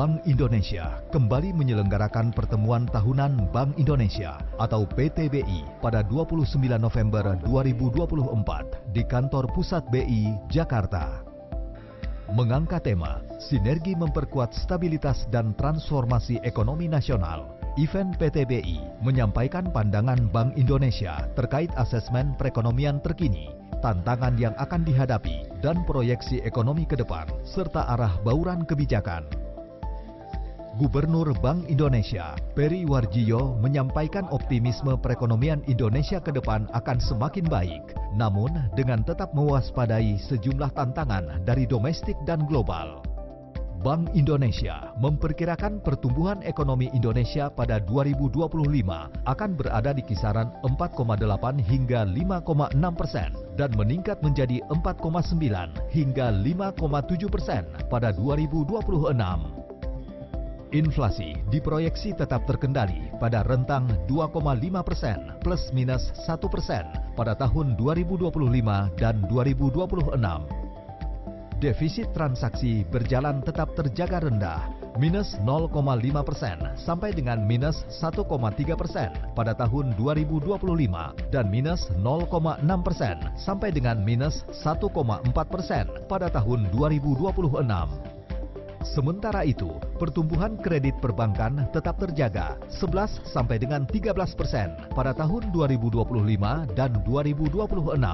Bank Indonesia kembali menyelenggarakan pertemuan tahunan Bank Indonesia atau PTBI pada 29 November 2024 di kantor pusat BI, Jakarta. Mengangkat tema Sinergi Memperkuat Stabilitas dan Transformasi Ekonomi Nasional, event PTBI menyampaikan pandangan Bank Indonesia terkait asesmen perekonomian terkini, tantangan yang akan dihadapi, dan proyeksi ekonomi ke depan, serta arah bauran kebijakan. Gubernur Bank Indonesia, Peri Warjio, menyampaikan optimisme perekonomian Indonesia ke depan akan semakin baik, namun dengan tetap mewaspadai sejumlah tantangan dari domestik dan global. Bank Indonesia memperkirakan pertumbuhan ekonomi Indonesia pada 2025 akan berada di kisaran 4,8 hingga 5,6% dan meningkat menjadi 4,9 hingga 5,7% pada 2026. Inflasi diproyeksi tetap terkendali pada rentang 2,5% plus minus 1% pada tahun 2025 dan 2026. Defisit transaksi berjalan tetap terjaga rendah, minus 0,5% sampai dengan minus 1,3% pada tahun 2025 dan minus 0,6% sampai dengan minus 1,4% pada tahun 2026. Sementara itu, pertumbuhan kredit perbankan tetap terjaga 11 sampai dengan 13% pada tahun 2025 dan 2026.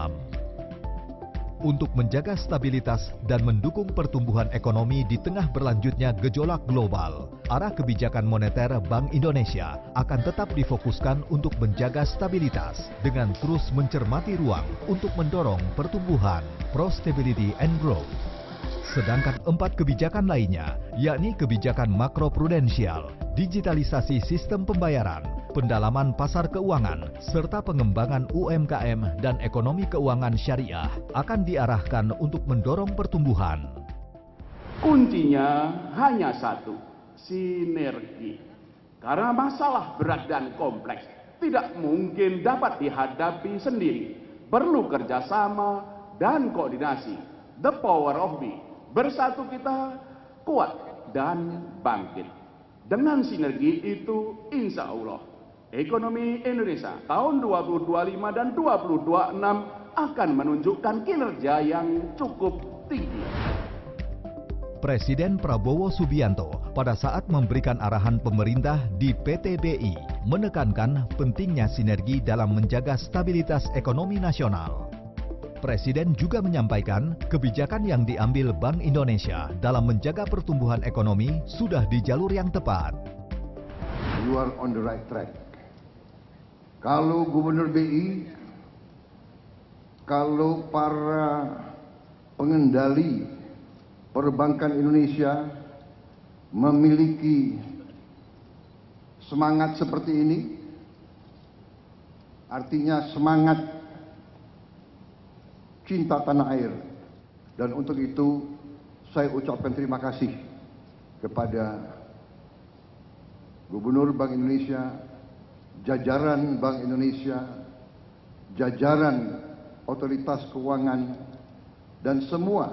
Untuk menjaga stabilitas dan mendukung pertumbuhan ekonomi di tengah berlanjutnya gejolak global, arah kebijakan moneter Bank Indonesia akan tetap difokuskan untuk menjaga stabilitas dengan terus mencermati ruang untuk mendorong pertumbuhan, prosperity and growth. Sedangkan 4 kebijakan lainnya, yakni kebijakan makroprudensial, digitalisasi sistem pembayaran, pendalaman pasar keuangan, serta pengembangan UMKM dan ekonomi keuangan syariah akan diarahkan untuk mendorong pertumbuhan. Kuncinya hanya satu, sinergi. Karena masalah berat dan kompleks tidak mungkin dapat dihadapi sendiri. Perlu kerjasama dan koordinasi. The power of we. Bersatu kita kuat dan bangkit. Dengan sinergi itu, insya Allah, ekonomi Indonesia tahun 2025 dan 2026 akan menunjukkan kinerja yang cukup tinggi. Presiden Prabowo Subianto pada saat memberikan arahan pemerintah di PTBI menekankan pentingnya sinergi dalam menjaga stabilitas ekonomi nasional. Presiden juga menyampaikan kebijakan yang diambil Bank Indonesia dalam menjaga pertumbuhan ekonomi sudah di jalur yang tepat. You are on the right track. Kalau Gubernur BI, kalau para pengendali perbankan Indonesia memiliki semangat seperti ini, artinya semangat cinta tanah air. Dan untuk itu saya ucapkan terima kasih kepada Gubernur Bank Indonesia, jajaran Bank Indonesia, jajaran otoritas keuangan, dan semua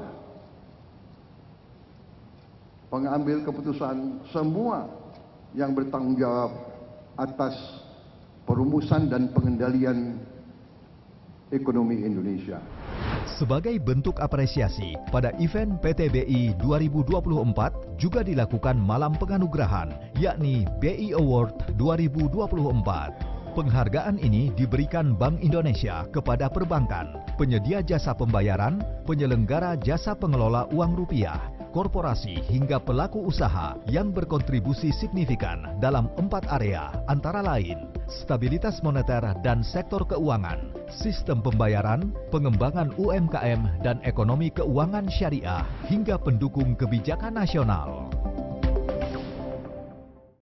pengambil keputusan, semua yang bertanggung jawab atas perumusan dan pengendalian ekonomi Indonesia. Sebagai bentuk apresiasi, pada event PTBI 2024 juga dilakukan malam penganugerahan, yakni BI Award 2024. Penghargaan ini diberikan Bank Indonesia kepada perbankan, penyedia jasa pembayaran, penyelenggara jasa pengelola uang rupiah, korporasi hingga pelaku usaha yang berkontribusi signifikan dalam 4 area, antara lain stabilitas moneter dan sektor keuangan, sistem pembayaran, pengembangan UMKM dan ekonomi keuangan syariah, hingga pendukung kebijakan nasional.